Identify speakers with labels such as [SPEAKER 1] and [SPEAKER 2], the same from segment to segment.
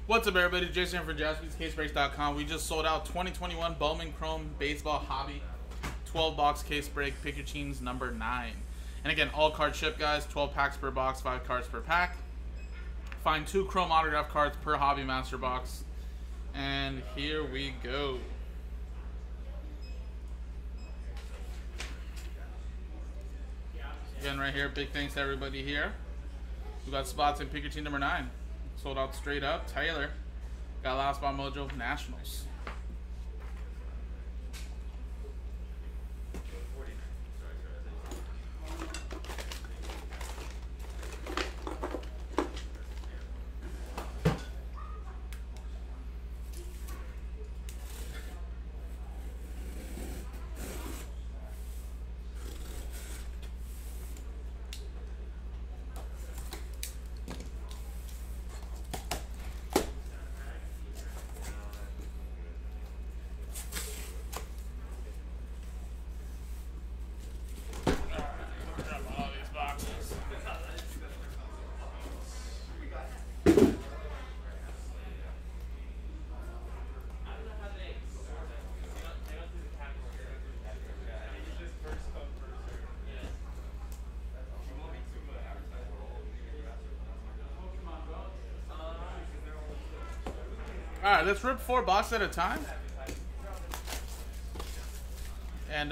[SPEAKER 1] What's up, everybody? Jason from JaspysCaseBreaks.com. We just sold out 2021 Bowman Chrome Baseball Hobby 12-box case break. Pick your teams number 9. And again, all cards shipped, guys. 12 packs per box, 5 cards per pack. Find 2 Chrome autograph cards per Hobby Master box. And here we go. Again, right here, big thanks to everybody here. We got spots in pick your team number 9. Sold out straight up. Taylor got last spot mojo Nationals. Alright, let's rip 4 boxes at a time. And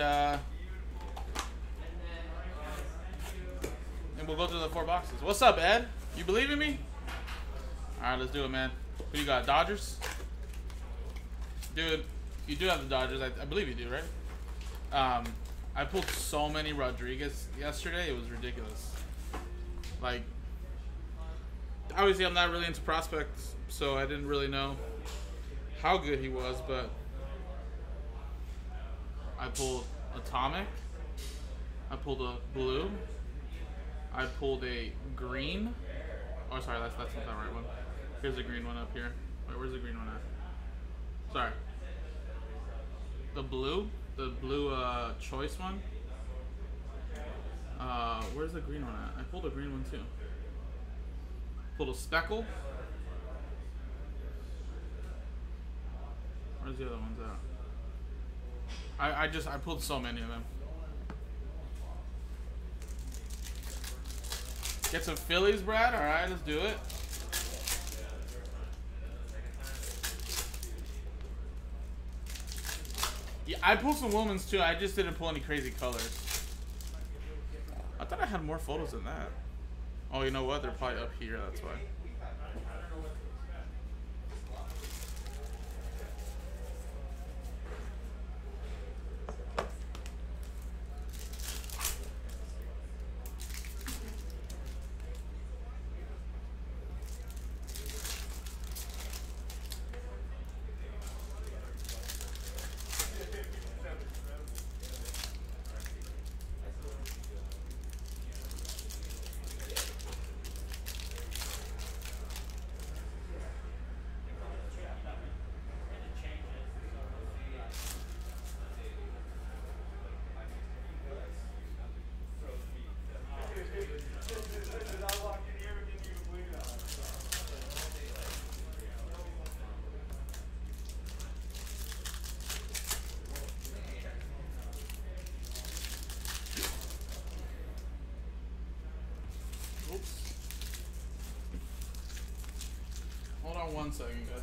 [SPEAKER 1] we'll go through the 4 boxes. What's up, Ed? You believe in me? Alright, let's do it, man. Who you got? Dodgers? Dude, you do have the Dodgers. I believe you do, right? I pulled so many Rodriguez yesterday. It was ridiculous. Like, obviously I'm not really into prospects, so I didn't really know how good he was, but I pulled Atomic, I pulled a blue, I pulled a green. Oh, sorry, that's not the right one. Here's the green one up here. Wait, where's the green one at? Sorry. The blue choice one. Where's the green one at? I pulled a green one too. Pulled a speckle. Where's the other ones at? I pulled so many of them. Get some Phillies, Brad. All right, let's do it. Yeah, I pulled some Wilmans too. I just didn't pull any crazy colors. I thought I had more photos than that. Oh, you know what? They're probably up here. That's why. Hold on 1 second, guys.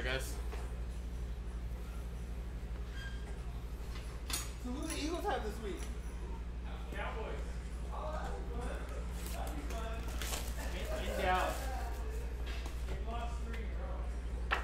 [SPEAKER 1] Alright, guys.
[SPEAKER 2] So who do the Eagles have this week?
[SPEAKER 3] Cowboys.
[SPEAKER 2] In Dallas.
[SPEAKER 3] They've lost 3 in a row.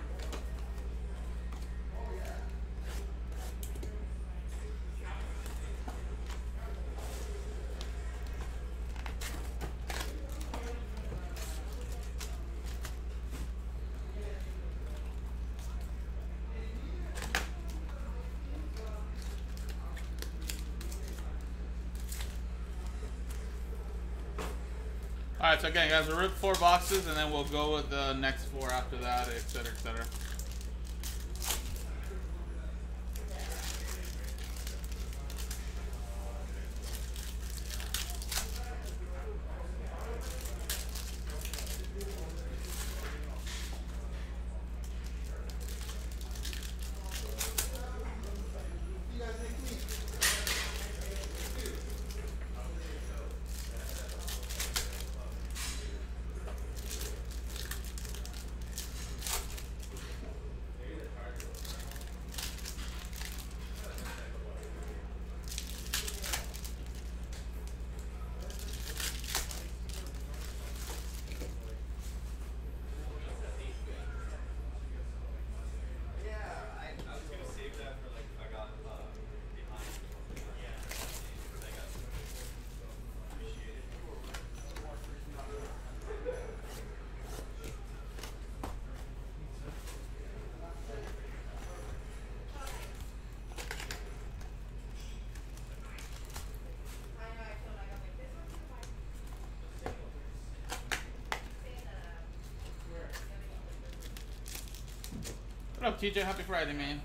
[SPEAKER 1] Alright, so again, guys, we'll rip 4 boxes and then we'll go with the next 4 after that, etc., etc. What up, TJ? Happy Friday, man.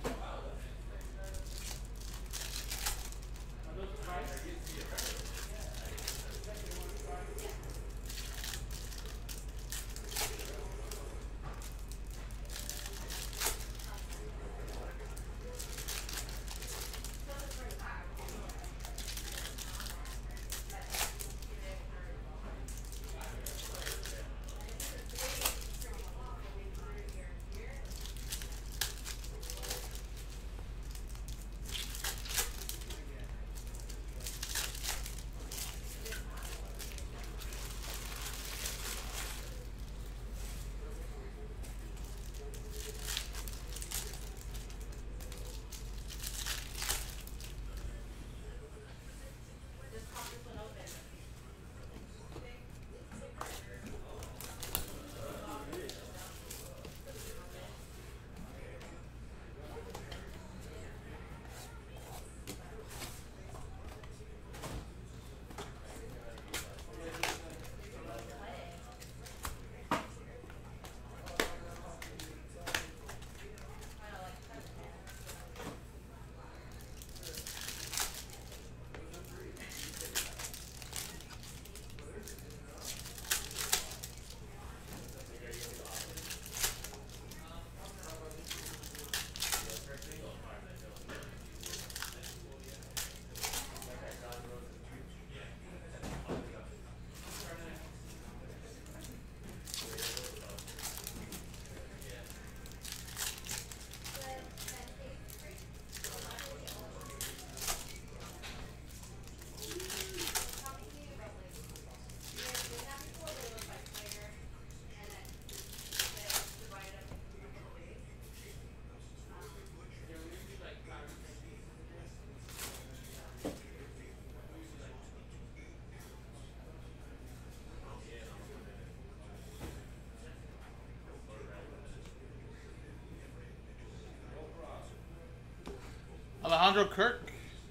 [SPEAKER 1] Alejandro Kirk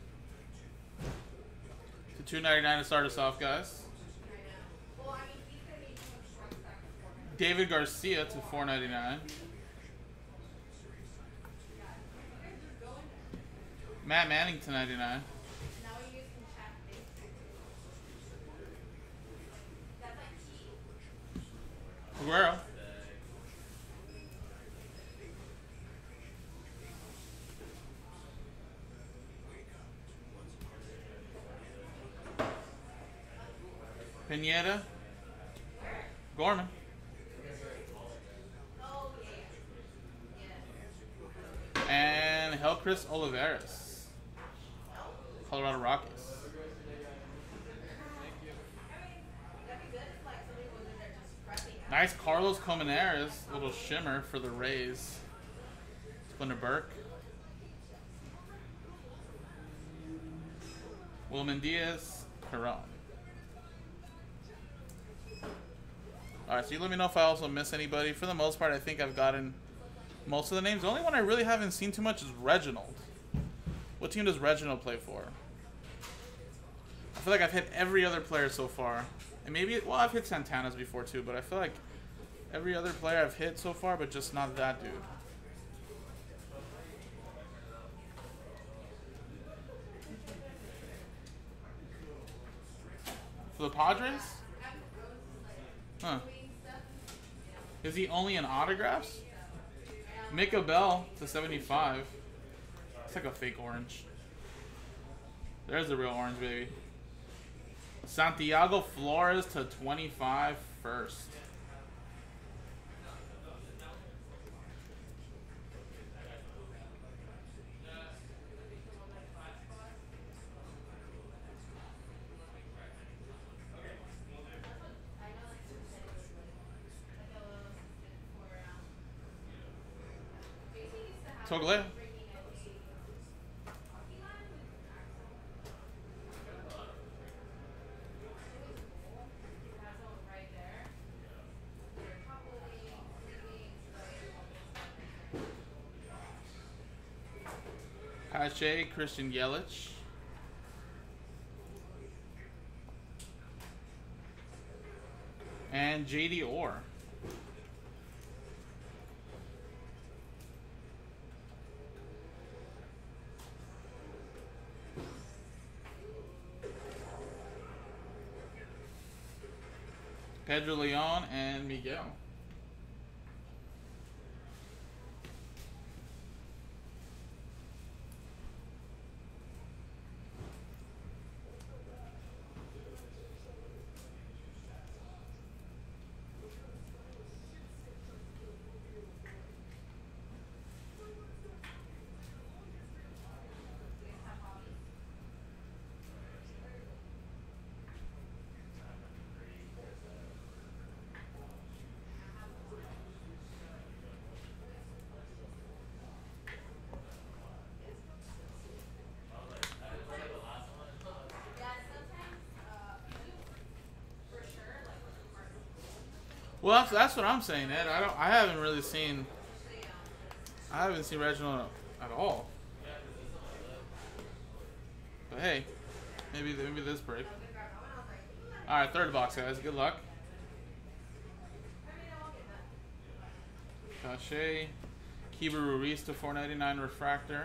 [SPEAKER 1] to $2.99 to start us off, guys. David Garcia to $4.99. Matt Manning to $99. Aguero. Pineda. Gorman. And Helcris Olivares, Colorado Rockies. Nice Carlos Colmenares, little shimmer for the Rays. Splinter Burke. Wilman Diaz, Caron. Alright, so you let me know if I also miss anybody. For the most part, I think I've gotten most of the names. The only one I really haven't seen too much is Reginald. What team does Reginald play for? I feel like I've hit every other player so far. And maybe, well, I've hit Santana's before too, but I feel like every other player I've hit so far, but just not that dude. For the Padres? Huh. Is he only in autographs? Mika Bell to 75. It's like a fake orange. There's the real orange, baby. Santiago Flores to 25 first. Togle. Pache, Christian Yelich. And JD Orr. Pedro Leon and Miguel. Well, that's what I'm saying, Ed. I haven't really seen. I haven't seen Reginald at all. But hey, maybe this break. All right, third box, guys. Good luck. Pache, Kiba Ruiz to 499 refractor.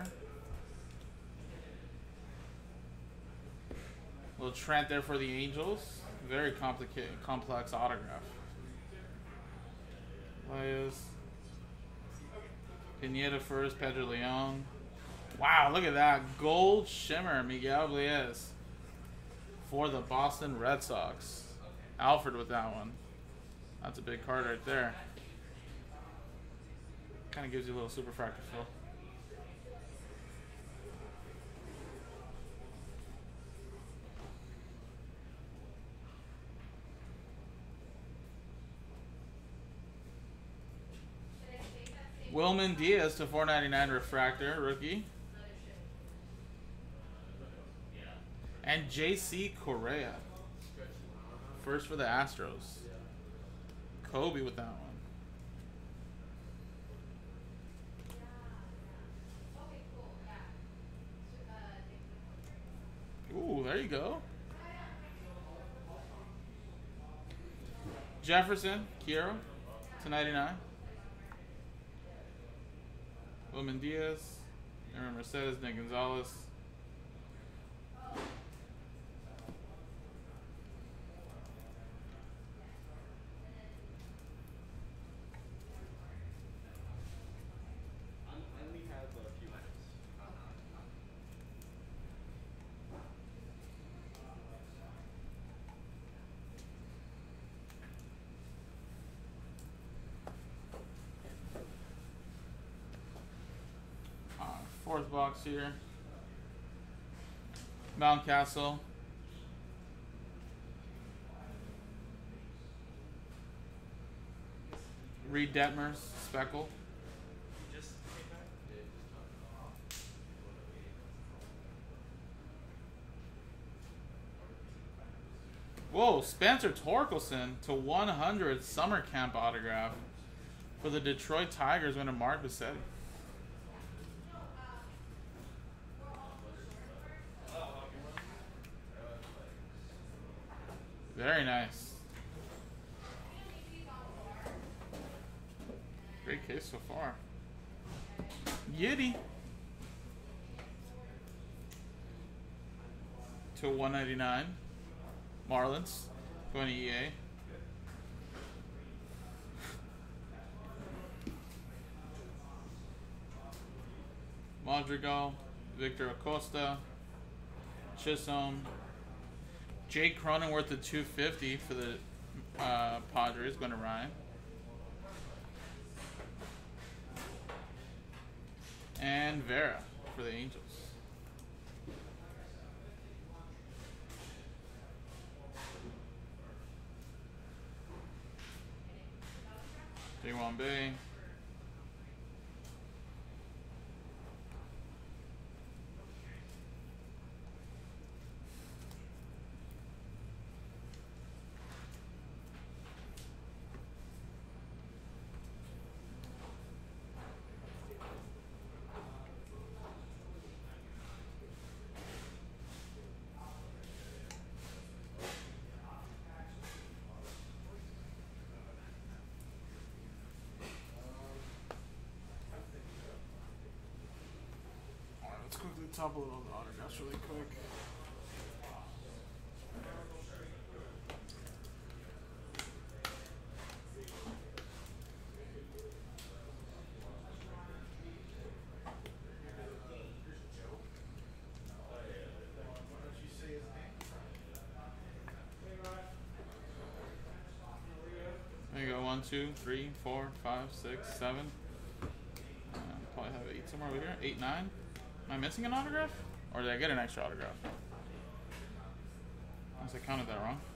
[SPEAKER 1] Little Trent there for the Angels. Very complicated, complex autograph. Players. Pineda first, Pedro Leon. Wow, look at that. Gold shimmer, Miguel Bliez. For the Boston Red Sox. Alfred with that one. That's a big card right there. Kind of gives you a little super fractor feel. Wilman Diaz to 499 refractor, rookie. And JC Correa. First for the Astros. Kobe with that one. Ooh, there you go. Jefferson, Kiro to 99. Wilman Diaz, Aaron Mercedes, Nick Gonzalez. 4th box here. Mountcastle. Reed Detmers, Speckle. Whoa, Spencer Torkelson /100 summer camp autograph for the Detroit Tigers winner Mark Bassetti. Very nice. Great case so far. Yiddy /199. Marlins going to EA. Madrigal, Victor Acosta, Chisholm, Jake Cronenworth /250 for the Padres going to Ryan. And Vera for the Angels. J1 Bay. Let's quickly top a little autographs really quick. There you go, 1, 2, 3, 4, 5, 6, 7. Probably have 8 somewhere over here. 8, 9. Am I missing an autograph? Or did I get an extra autograph? Unless I counted that wrong.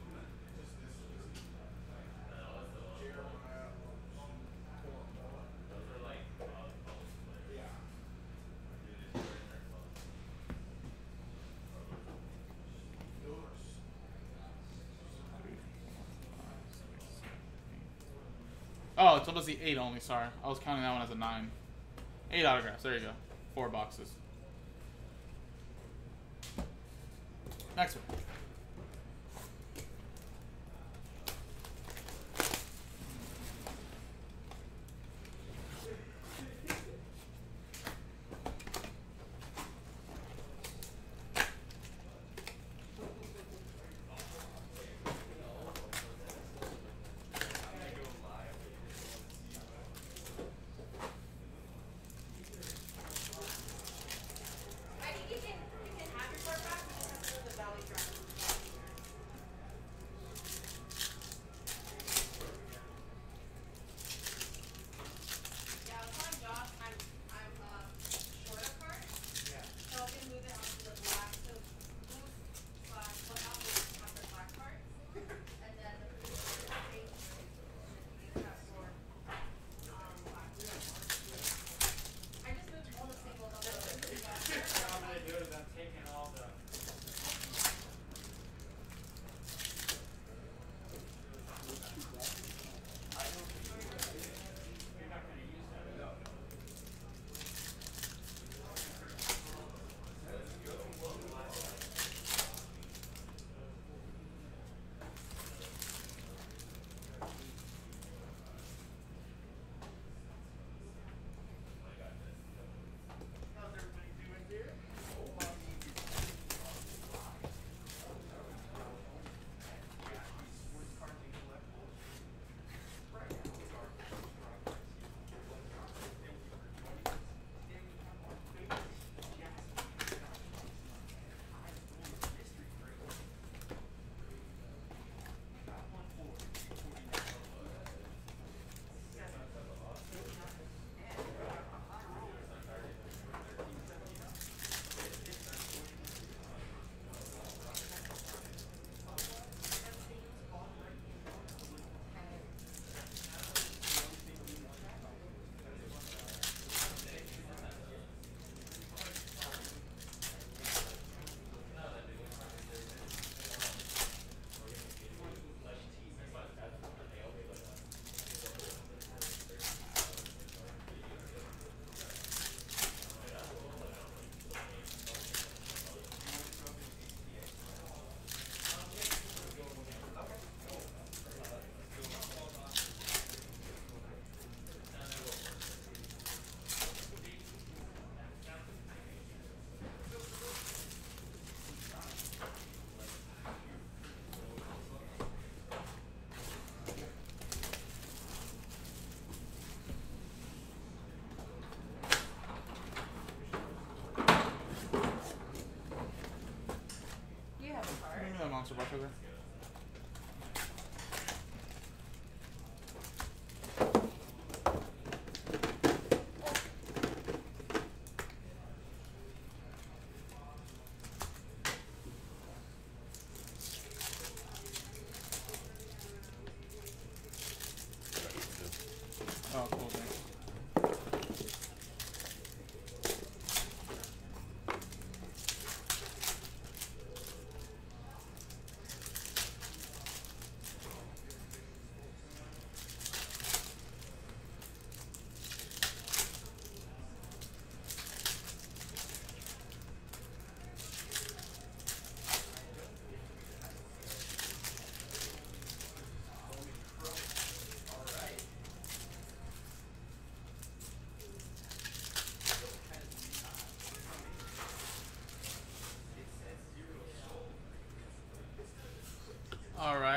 [SPEAKER 1] Oh, it's supposed to be 8 only, sorry. I was counting that one as a 9. 8 autographs, there you go. 4 boxes. Next one.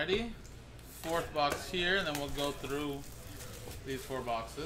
[SPEAKER 1] Alrighty. 4th box here, and then we'll go through these 4 boxes.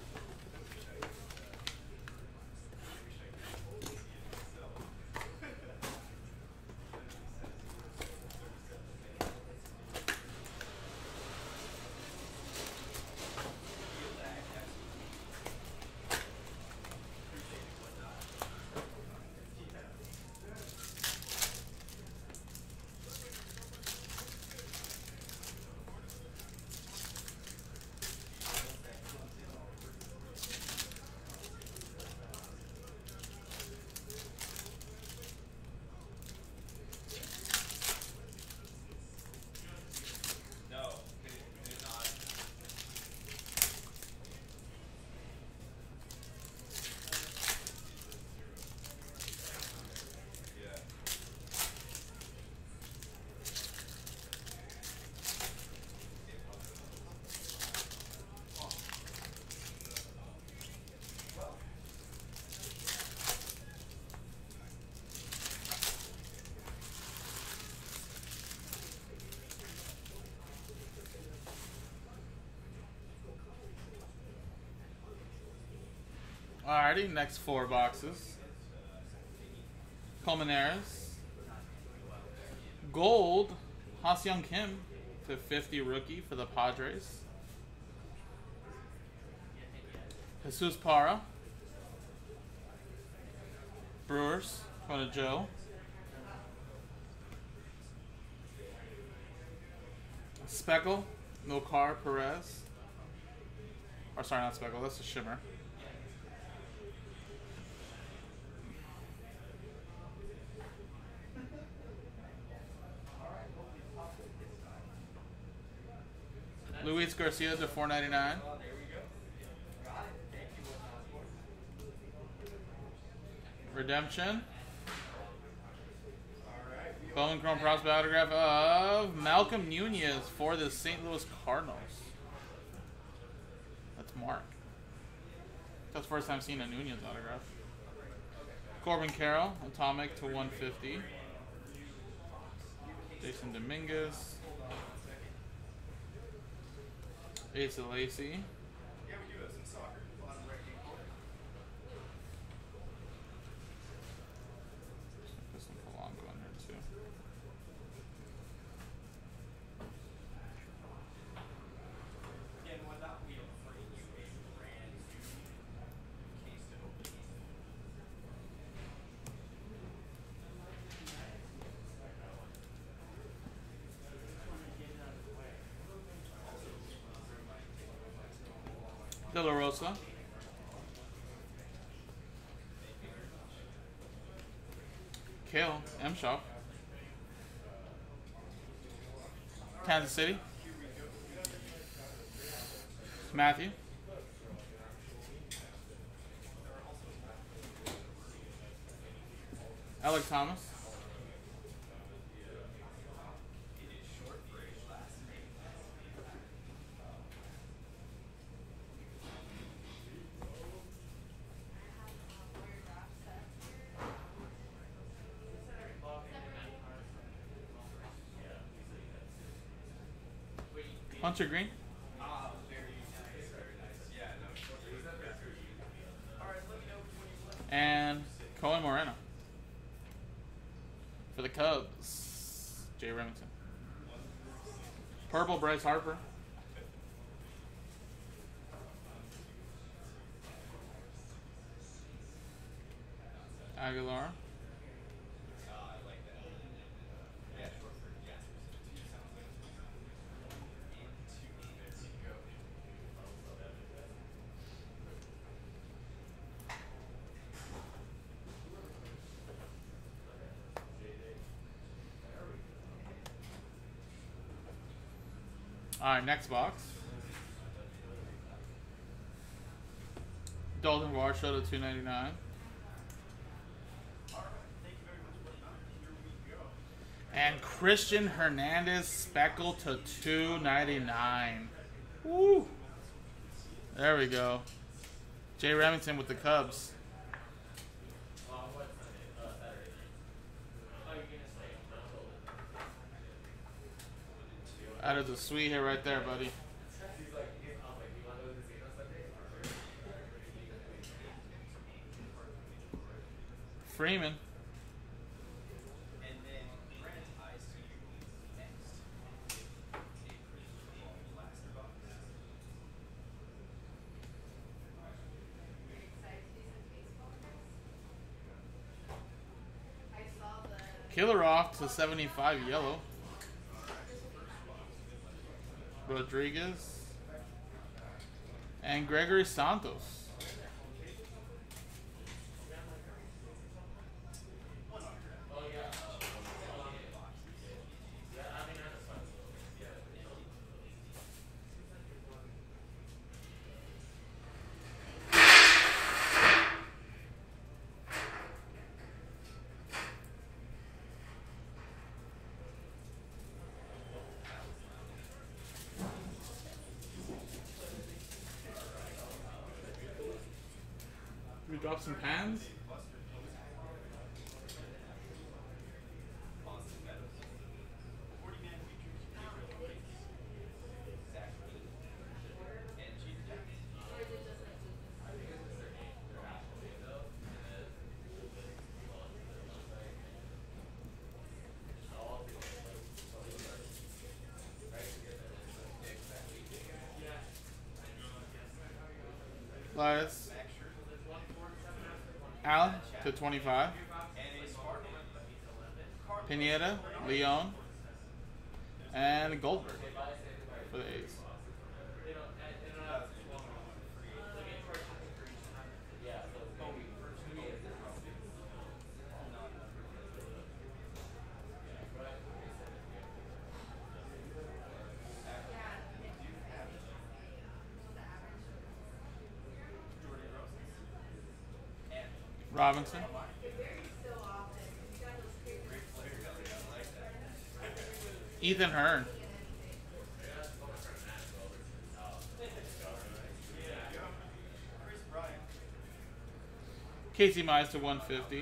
[SPEAKER 1] Alrighty, next 4 boxes. Colmenares. Gold, Ha-Seong Kim to 50 rookie for the Padres. Jesus Parra. Brewers, going to Joe. Speckle, Milcar Perez. Or sorry, not Speckle, that's a Shimmer. Luis Garcia to 499. Redemption. Bowman Chrome Prospect autograph of Malcolm Nunez for the St. Louis Cardinals. That's Mark. That's the first time seeing a Nunez autograph. Corbin Carroll, Atomic to 150. Jason Dominguez. Ace of Lacey. Put some Polanco in there too. De La Rosa. Kale, M-Shop. Kansas City. Matthew. Alec Thomas. Hunter Green. And Cohen Moreno. For the Cubs, Jay Remington. Purple, Bryce Harper. Aguilar. Alright, next box. Dalton Varsho to 299. And Christian Hernandez Speckle to 299. Woo! There we go. Jay Remington with the Cubs. That is a sweet hit right there, buddy. Freeman. Killer off to 75 yellow. Rodriguez. And Gregory Santos. We drop some pans. Lies. Allen to 25. Pineda, Leon, and Goldberg for the A's. Robinson. Ethan Hearn. Casey Mize to 150.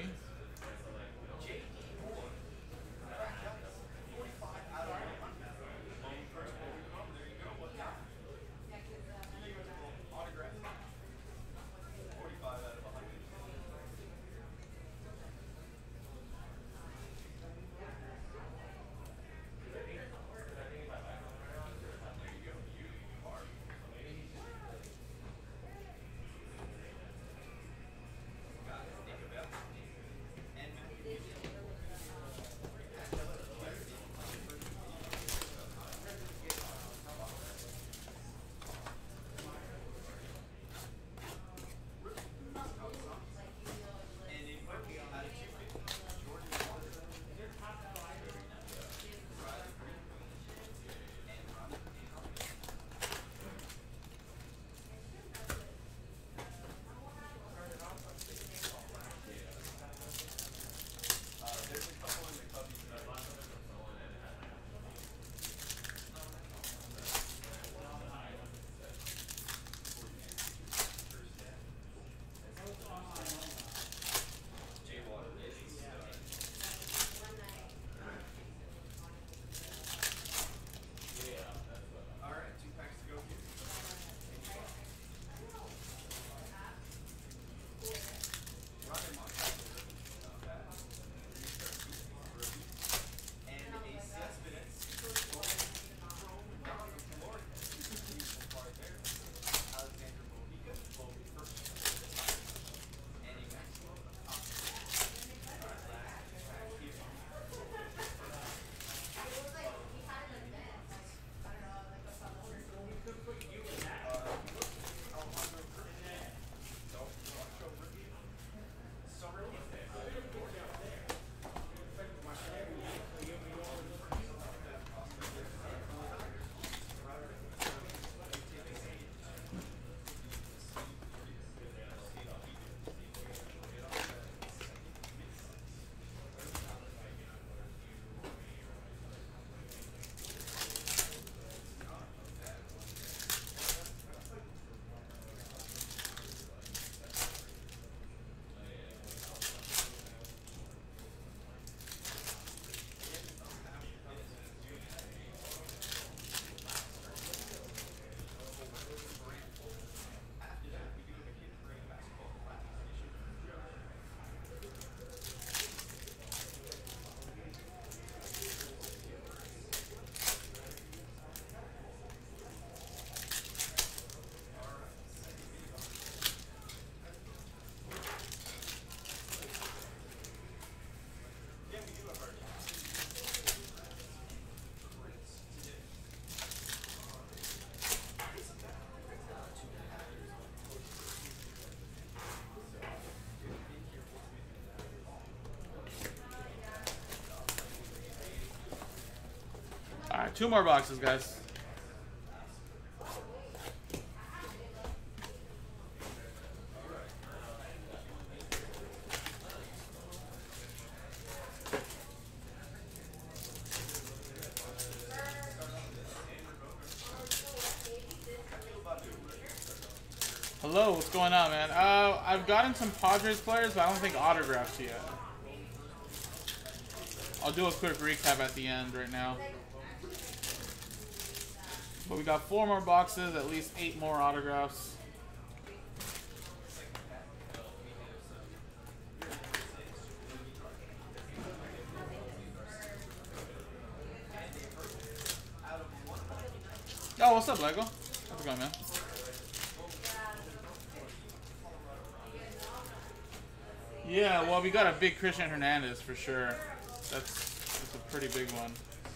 [SPEAKER 1] 2 more boxes, guys. Hello, what's going on, man? I've gotten some Padres players, but I don't think autographs yet. I'll do a quick recap at the end right now. But we got 4 more boxes, at least 8 more autographs. Oh, what's up, Lego? How's it going, man? Yeah, well, we got a big Christian Hernandez for sure. That's a pretty big one.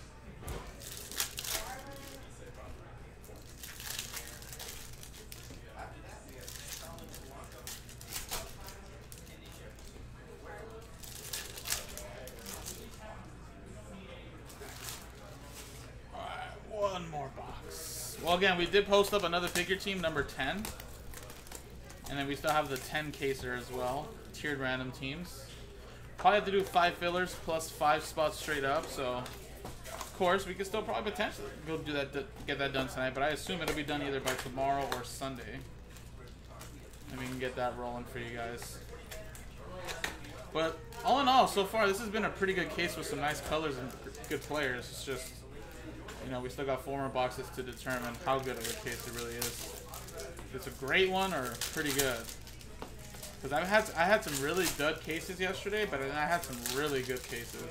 [SPEAKER 1] Alright, 1 more box. Well, again, we did post up another figure team, number 10. And then we still have the 10 caser as well. Tiered random teams. Probably have to do 5 fillers plus 5 spots straight up. So, of course, we could still probably potentially go do that, get that done tonight. But I assume it'll be done either by tomorrow or Sunday. And we can get that rolling for you guys. But all in all, so far, this has been a pretty good case with some nice colors and good players. It's just, you know, we still got 4 more boxes to determine how good of a case it really is. If it's a great one or pretty good. Because I had some really dud cases yesterday, but then I had some really good cases.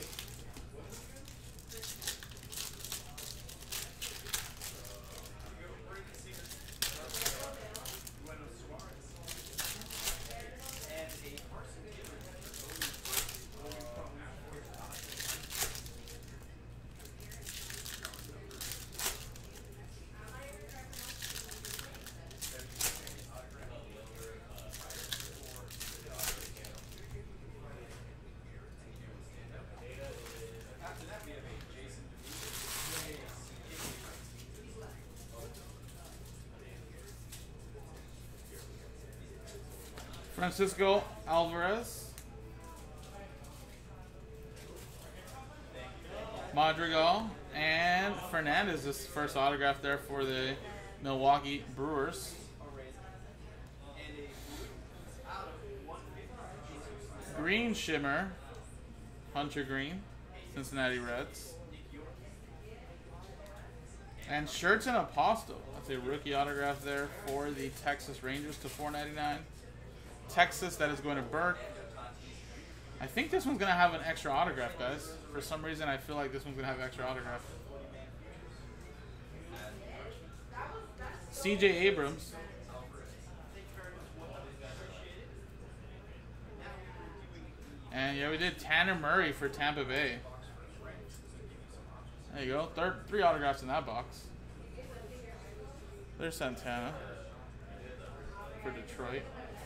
[SPEAKER 1] Francisco Alvarez, Madrigal, and Fernandez's first autograph there for the Milwaukee Brewers. Green Shimmer, Hunter Green, Cincinnati Reds. And Shirts and Apostle. That's a rookie autograph there for the Texas Rangers to $4.99. Texas, that is going to Burke. I think this one's going to have an extra autograph, guys. For some reason, I feel like this one's going to have extra autograph. CJ Abrams. And yeah, we did Tanner Murray for Tampa Bay. There you go. 3 autographs in that box. There's Santana for Detroit.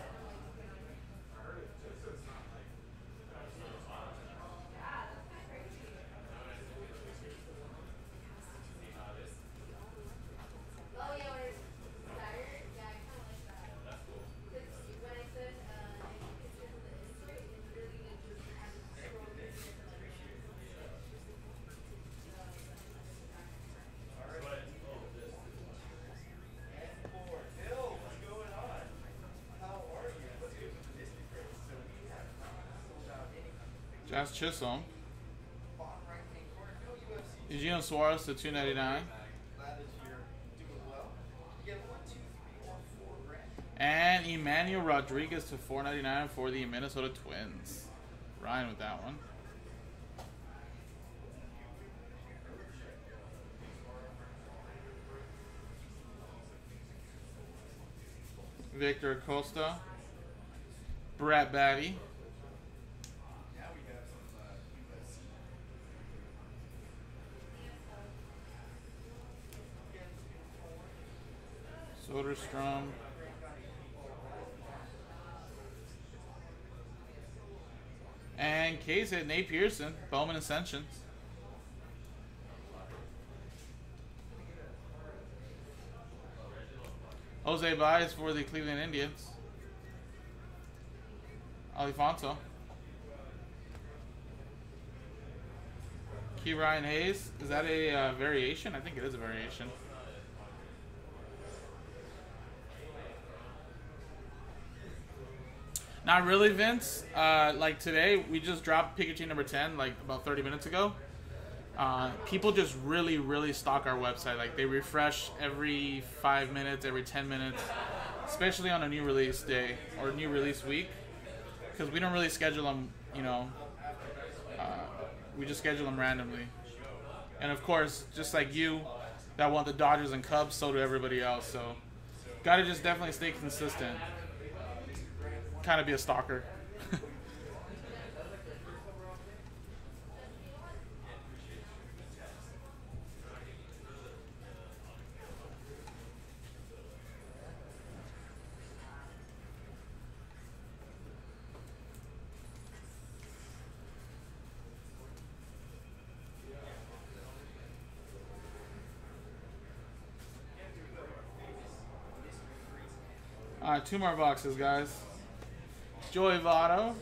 [SPEAKER 1] Jazz Chisholm. Eugenio Suarez to $2.99. And Emmanuel Rodriguez to $4.99 for the Minnesota Twins. Ryan with that one. Victor Acosta. Brett Batty. Soderstrom. And case hit Nate Pearson, Bowman Ascensions. Jose Baez for the Cleveland Indians. Alifonso. Key Ryan Hayes. Is that a variation? I think it is a variation. Not really, Vince. Like today, we just dropped Pikachu number 10 like about 30 minutes ago. People just really stock our website. Like they refresh every 5 minutes, every 10 minutes, especially on a new release day or new release week, because we don't really schedule them. You know, we just schedule them randomly. And of course, just like you, that want the Dodgers and Cubs, so do everybody else. So, gotta just definitely stay consistent. Kind of be a stalker. Alright, 2 more boxes, guys. Joey Votto,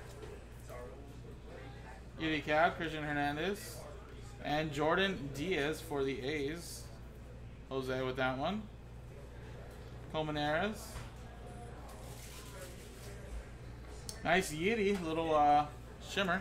[SPEAKER 1] Yuri Cap, Christian Hernandez, and Jordan Diaz for the A's. Jose with that one. Colmenares. Nice Yeti, little shimmer.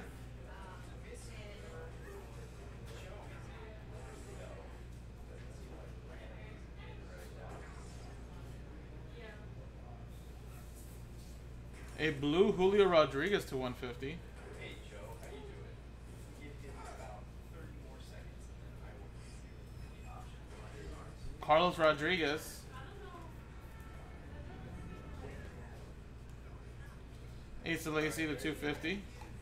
[SPEAKER 1] A blue Julio Rodriguez to 150.
[SPEAKER 2] Hey Joe, how you doing? Give him about 30 more seconds and then I will give you the option.
[SPEAKER 1] Carlos Rodriguez. Ace of Lacy to 250.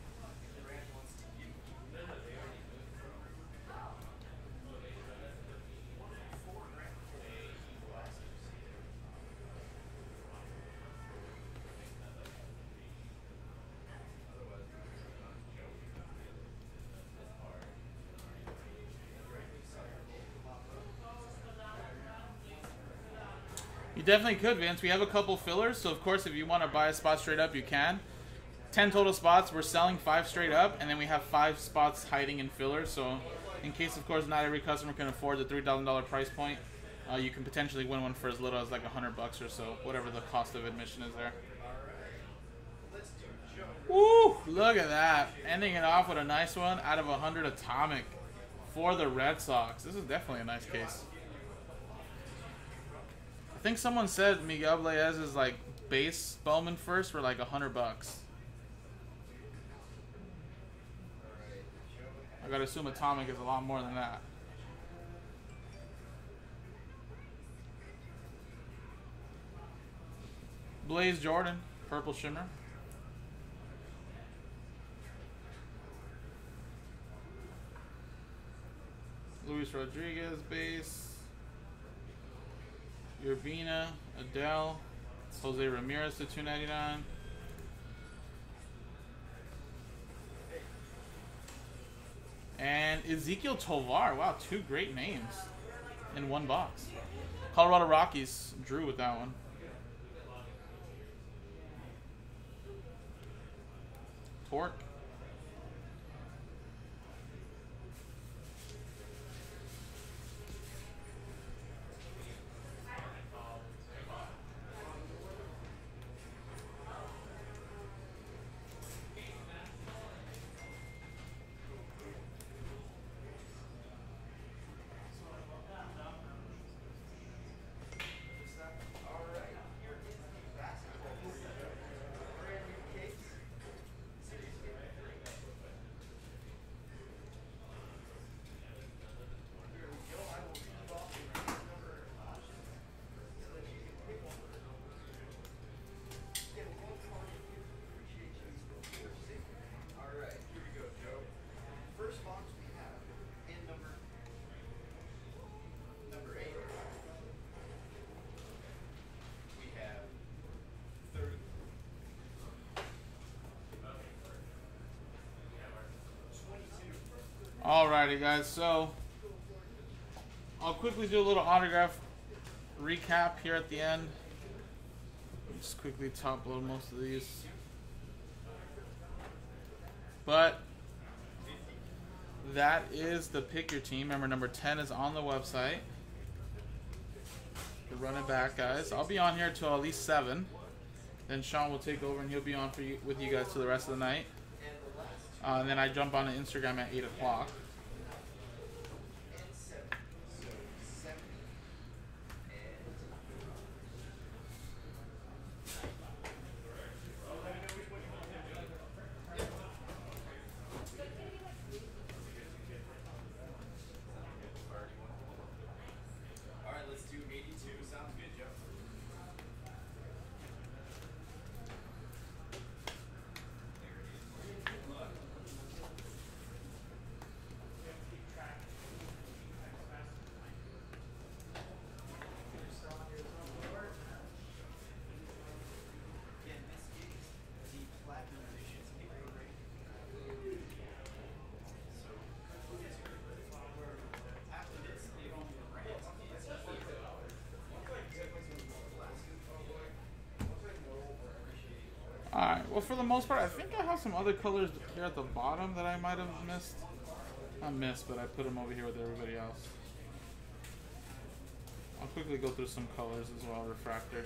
[SPEAKER 1] You definitely could, Vince. We have a couple fillers, so of course if you want to buy a spot straight up, you can. 10 total spots. We're selling 5 straight up, and then we have 5 spots hiding in fillers. So in case, of course, not every customer can afford the $3,000 price point, you can potentially win one for as little as like $100 or so, whatever the cost of admission is there. Woo! Look at that. Ending it off with a nice one out of 100 Atomic for the Red Sox. This is definitely a nice case. I think someone said Miguel Blaez is like base Bowman first for like $100. I gotta assume Atomic is a lot more than that. Blaze Jordan, purple shimmer. Luis Rodriguez base. Urbina, Adele, Jose Ramirez to 299. And Ezekiel Tovar. Wow, 2 great names in one box. Colorado Rockies, Drew with that one. Torque. Alrighty, guys, so I'll quickly do a little autograph recap here at the end. Just quickly top load most of these. But that is the pick your team. Remember, number 10 is on the website. We're running back, guys. I'll be on here till at least 7. Then Sean will take over and he'll be on for you, with you guys till the rest of the night. And then I jump on Instagram at 8 o'clock.
[SPEAKER 2] Alright, let's do 82. Sounds good, Joe. Again, this is the Platinum Edition's paper grade. So, after this, the only grant is
[SPEAKER 1] Alright, well, for the most part, I think I have some other colors here at the bottom that I might have missed. Not missed, but I put them over here with everybody else. I'll quickly go through some colors as well, refractors.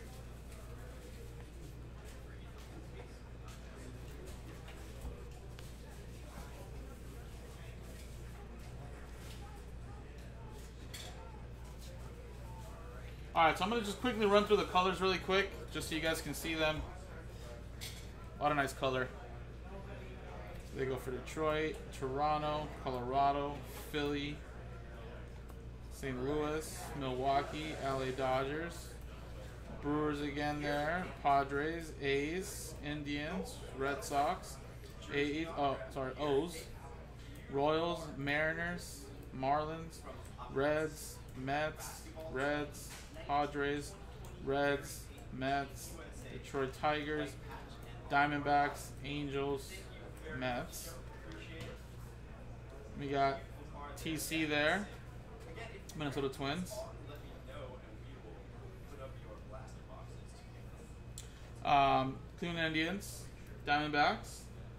[SPEAKER 1] Alright, so I'm going to just quickly run through the colors really quick, just so you guys can see them. A lot of nice color. They go for Detroit, Toronto, Colorado, Philly, St. Louis, Milwaukee, LA Dodgers, Brewers again there, Padres, A's, Indians, Red Sox, O's, Royals, Mariners, Marlins, Reds, Mets, Reds, Padres, Reds, Mets, Detroit Tigers, Diamondbacks, Angels, Mets. We got TC there, Minnesota Twins. Cleveland Indians, Diamondbacks,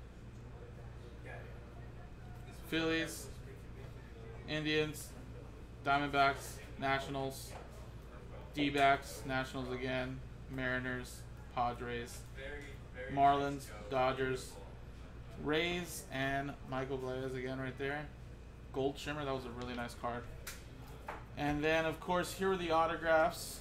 [SPEAKER 1] Phillies, Indians, Diamondbacks, Nationals, D-backs, Nationals again, Mariners, Padres, Marlins, Dodgers, Rays, and Michael Blaze again right there. Gold Shimmer, that was a really nice card. And then, of course, here are the autographs.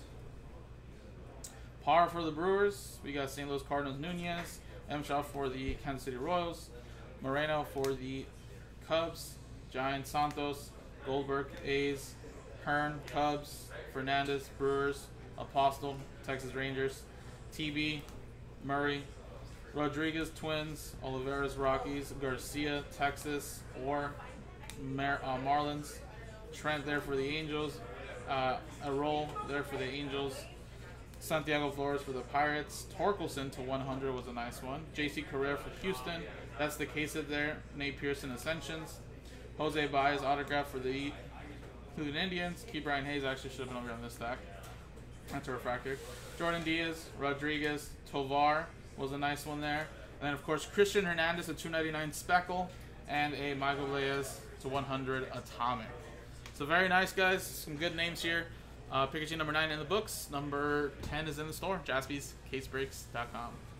[SPEAKER 1] Par for the Brewers. We got St. Louis Cardinals Nunez. M. Shaw for the Kansas City Royals. Moreno for the Cubs. Giants Santos. Goldberg A's. Hearn Cubs. Fernandez Brewers. Apostle Texas Rangers. TB Murray. Rodriguez Twins. Olivares Rockies. Garcia Texas or Marlins. Trent there for the Angels. Arroyo there for the Angels. Santiago Flores for the Pirates. Torkelson to 100 was a nice one. JC Correa for Houston. That's the case of there. Nate Pearson Ascensions. Jose Baez autograph for the Cleveland Indians. Key Brian Hayes actually should have been over on this stack. That's a refractor. Jordan Diaz, Rodriguez, Tovar was a nice one there. And then, of course, Christian Hernandez, a 299 Speckle, and a Michael Blaze to 100 Atomic. So very nice, guys. Some good names here. Pikachu number 9 in the books. Number 10 is in the store. JaspysCaseBreaks.com.